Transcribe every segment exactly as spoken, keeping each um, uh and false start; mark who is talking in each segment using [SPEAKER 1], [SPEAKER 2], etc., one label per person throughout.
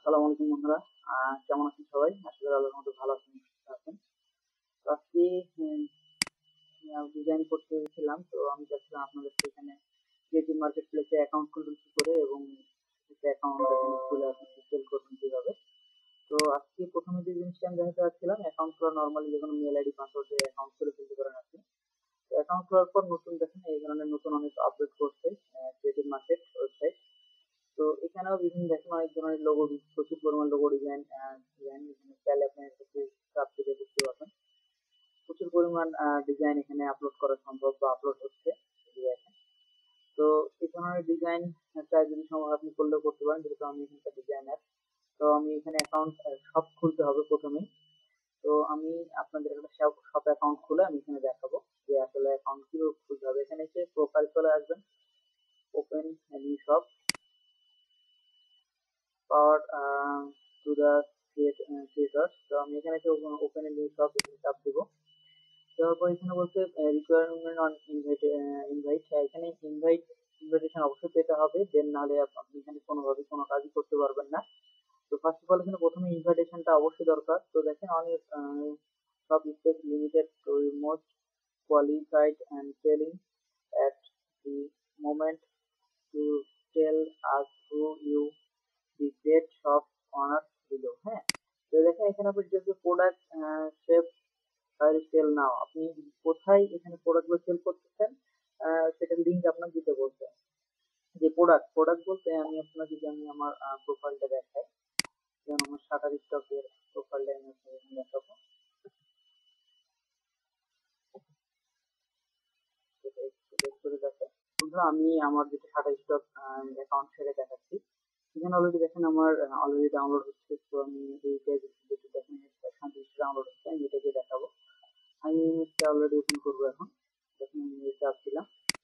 [SPEAKER 1] আসসালামু আলাইকুম বন্ধুরা। আহ, কেমন আছেন সবাই? আশা করি আল্লাহর মধ্যে ভালো আছেন, সুস্থ আছেন। তো আজকে ডিজাইন করতে গেছিলাম, তো আমি চাচ্ছিলাম আপনাদের এখানে ক্রিয়েটিভ মার্কেট প্লেসে অ্যাকাউন্ট খুলবেন কি করে এবং অ্যাকাউন্ট খুলে আপনি সেল করবেন কিভাবে। তো আজকে প্রথমে যে জিনিসটা আমি দেখাতে চাচ্ছিলাম, অ্যাকাউন্ট খোলা নর্মালি যে কোনো মেল আইডি পাসওয়ার্ড দিয়ে অ্যাকাউন্ট খুলে ফেলতে পারেন আপনি। অ্যাকাউন্ট খোলার পর নতুন দেখেন এই ধরনের নতুন অনেক আপডেট করছে ক্রিয়েটিভ মার্কেট ওয়েবসাইট। তো এখানেও বিভিন্ন দেখেন অনেক ধরনের লোগো, প্রচুর পরিমাণ লোগো ডিজাইন ডিজাইন এখানে চাইলে আপনি একটু চাপ দিলে দেখতে পাবেন প্রচুর পরিমাণ ডিজাইন এখানে আপলোড করা সম্ভব বা আপলোড হচ্ছে। এই দেখেন। তো এই ধরনের ডিজাইন চাই যদি সম্ভব আপনি করলেও করতে পারেন, যেহেতু আমি এখানকার ডিজাইনার। তো আমি এখানে অ্যাকাউন্ট সব খুলতে হবে প্রথমেই। তো আমি আপনাদের একটা সব সব অ্যাকাউন্ট খুলে আমি এখানে দেখাবো যে আসলে অ্যাকাউন্ট কিভাবে খুলতে হবে। এখানে এসে প্রোফাইল চলে আসবেন, open new shop, power to the creators. তো আমি এখানে ওপেন নিউ শপ এখানে চাপ দিব। দেওয়ার পর এখানে বলছে রিকোয়ারমেন্ট অন ইনভাইট ইনভাইট এখানে ইনভাইট ইনভাইটেশন অবশ্যই পেতে হবে, দেন নাহলে আপনি এখানে কোনোভাবে কোনো কাজই করতে পারবেন না। তো ফার্স্ট অফ অল এখানে প্রথমে ইনভাইটেশনটা অবশ্যই দরকার। তো দেখেন অনেক সব space limited to most qualified and telling at the moment to tell us who you the great shop owner below। হ্যাঁ, তো দেখেন এখানে আপনি যদি প্রোডাক্ট শেপ সেল নাও, আপনি কোথায় এখানে প্রোডাক্টগুলো সেল করতেছেন সেটার লিঙ্ক আপনাকে দিতে বলছে। যে প্রোডাক্ট প্রোডাক্ট বলতে আমি আপনার যদি আমি আমার প্রোফাইলটা দেখাই, যেমন আমার শাটার স্টকের প্রোফাইলটা আমি এখানে দেখাবো। বন্ধুরা আমি আমার যেটা শাটার স্টক অ্যাকাউন্ট সেটা দেখাচ্ছি। এখানে অলরেডি দেখেন আমার অলরেডি ডাউনলোড হচ্ছে। তো আমি এইটা যেটা দেখেন ডাউনলোড হচ্ছে, আমি এটাকে দেখাবো। আমি ইমেজটা অলরেডি ওপেন করবো এখন। দেখেন আমি ইমেজটা আসছিলাম,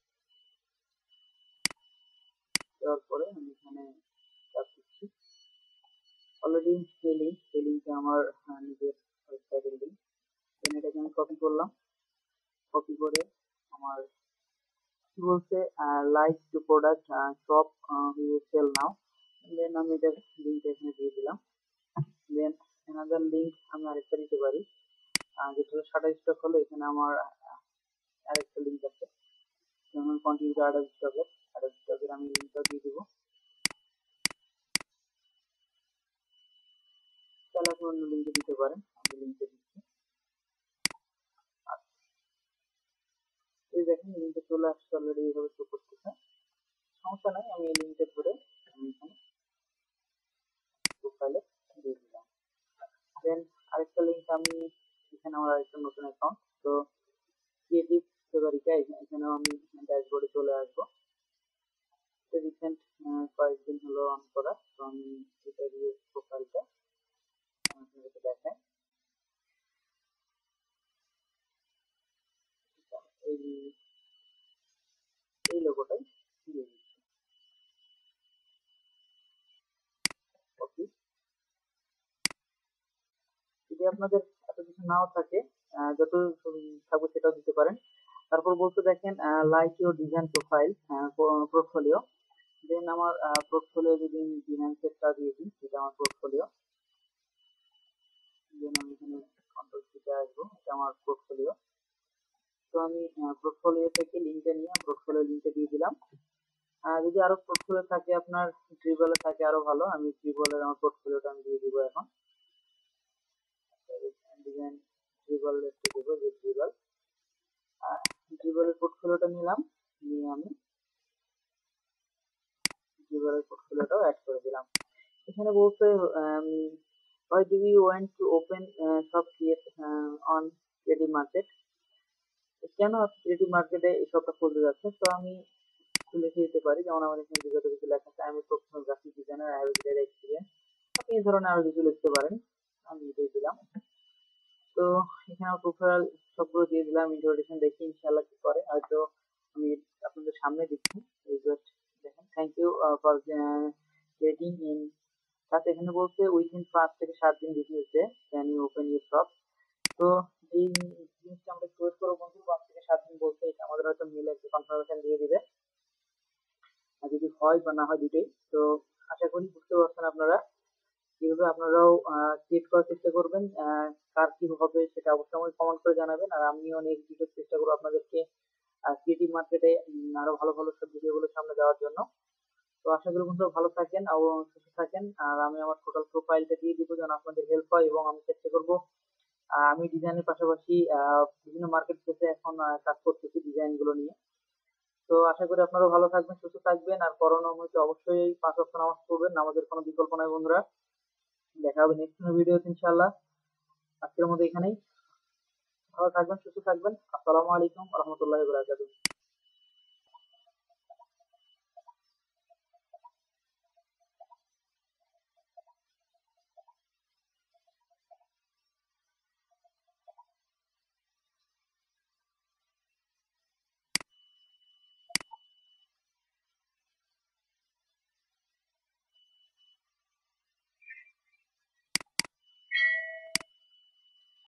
[SPEAKER 1] দেওয়ার পরে আমি এখানে চাপ দিচ্ছি। অলরেডি এই লিঙ্ক এই লিঙ্কে আমার নিজের ওয়েবসাইটের লিঙ্ক। দেন এটাকে আমি কপি করলাম। কপি করে আমার কি বলছে like to product shop you sell now, then আমি এটার লিঙ্কটা এখানে দিয়ে দিলাম। দেন অ্যানাদার লিঙ্ক আমি আরেকটা দিতে পারি, যেটা শাটার স্টক হলো। এখানে আমার আরেকটা লিঙ্ক আছে, যেমন কন্টিনিউ অ্যাডোব স্টকের অ্যাডোব স্টকের আমি লিঙ্কটা দিয়ে দিব। তাহলে আপনি অন্য লিঙ্কে দিতে পারেন, আমি লিঙ্কে দিচ্ছি। এই দেখেন লিঙ্কে চলে আসছে অলরেডি, এইভাবে শো করতেছে। সমস্যা নাই, আমি এই লিঙ্কে ধরে আমি এখানে প্রোফাইলে দিয়ে দিলাম। দেন আরেকটা লিঙ্ক আমি এখানে আমার আরেকটা নতুন অ্যাকাউন্ট, তো ক্রিয়েটিভ ফেব্রিকা এখানেও আমি ড্যাশবোর্ডে চলে আসবো। রিসেন্ট কয়েকদিন হলো অন করা, তো আমি এটা দিয়ে প্রোফাইলটা আপনাদেরকে দেখাই। এই এই লোগোটাই দিয়ে দিচ্ছি। ওকে, যদি আপনাদের এত কিছু নাও থাকে, যত থাকবে সেটাও দিতে পারেন। তারপর বলতে দেখেন like your design profile portfolio. Then আমার পোর্টফোলিও যদি আমি ডিজাইন সেটটা দিয়ে দিই, এটা আমার পোর্টফোলিও। দেন আমি এখানে কন্ট্রোল সিতে আসবো, এটা আমার পোর্টফোলিও। তো আমি পোর্টফোলিও থেকে লিঙ্কটা নিয়ে পোর্টফোলিও লিঙ্কটা দিয়ে দিলাম। যদি আরো পোর্টফোলিও থাকে আপনার ড্রিবলে থাকে আরো ভালো, আমি ড্রিবলের আমার পোর্টফোলিওটা আমি দিয়ে দিব এখন। ডিজাইন ড্রিবল একটু দেবো, যে ড্রিবল ড্রিবলের পোর্টফোলিওটা নিলাম, নিয়ে আমি ড্রিবলের পোর্টফোলিওটাও অ্যাড করে দিলাম। এখানে বলতে why do you want to open uh, shop create uh, on creative market, কেন আপনি ক্রিয়েটিভ মার্কেটে এই শপটা খুলতে যাচ্ছেন। তো আমি লিখে দিতে পারি, যেমন আমার এখানে বিগত কিছু লেখা আছে, আমি professional graphic designer, I have a great experience. আপনি এই ধরনের আরো কিছু লিখতে পারেন, আমি এটাই দিলাম। তো এখানে প্রোফাইল সবগুলো দিয়ে দিলাম। ইন্ট্রোডাকশন দেখি ইনশাআল্লাহ কি করে, হয়তো আমি আপনাদের সামনে দিচ্ছি। এই জাস্ট দেখেন, thank you for getting in. তাতে এখানে বলছে উইথিন পাঁচ থেকে সাত দিন দিতে হচ্ছে can you open your shop. তো এই জিনিসটা আমরা একটু ওয়েট করবো বন্ধু, পাঁচ থেকে সাত দিন বলছে, এটা আমাদের হয়তো মিলে একটা কনফার্মেশন দিয়ে দিবে, আর যদি হয় বা না হয় দুটোই। তো আশা করি বুঝতে পারছেন আপনারা এইভাবে আপনারাও ক্রিয়েট করার চেষ্টা করবেন। আহ, কার কি হবে সেটা অবশ্যই আমাকে কমেন্ট করে জানাবেন, আর আমিও নেক্সট ভিডিও চেষ্টা করবো আপনাদেরকে ক্রিয়েটিভ মার্কেটে আরো ভালো ভালো সব ভিডিওগুলো সামনে দেওয়ার জন্য। তো আশা করি বন্ধুরা ভালো থাকেন এবং সুস্থ থাকেন, আর আমি আমার টোটাল প্রোফাইলটা দিয়ে দিব যেন আপনাদের হেল্প হয়, এবং আমি চেষ্টা করব আহ, আমি ডিজাইনের পাশাপাশি আহ, বিভিন্ন মার্কেট প্লেসে এখন আহ, কাজ করতেছি ডিজাইন গুলো নিয়ে। তো আশা করি আপনারা ভালো থাকবেন, সুস্থ থাকবেন, আর করোনা হয়তো অবশ্যই পাঁচ ওয়াক্ত নামাজ পড়বেন, নামাজের কোনো বিকল্প নাই বন্ধুরা। দেখা হবে নেক্সট ভিডিওতে ইনশাআল্লাহ। আজকের মতো এখানেই। ভালো থাকবেন, সুস্থ থাকবেন। আসসালামু আলাইকুম রহমতুল্লাহ বরাকাতুহু।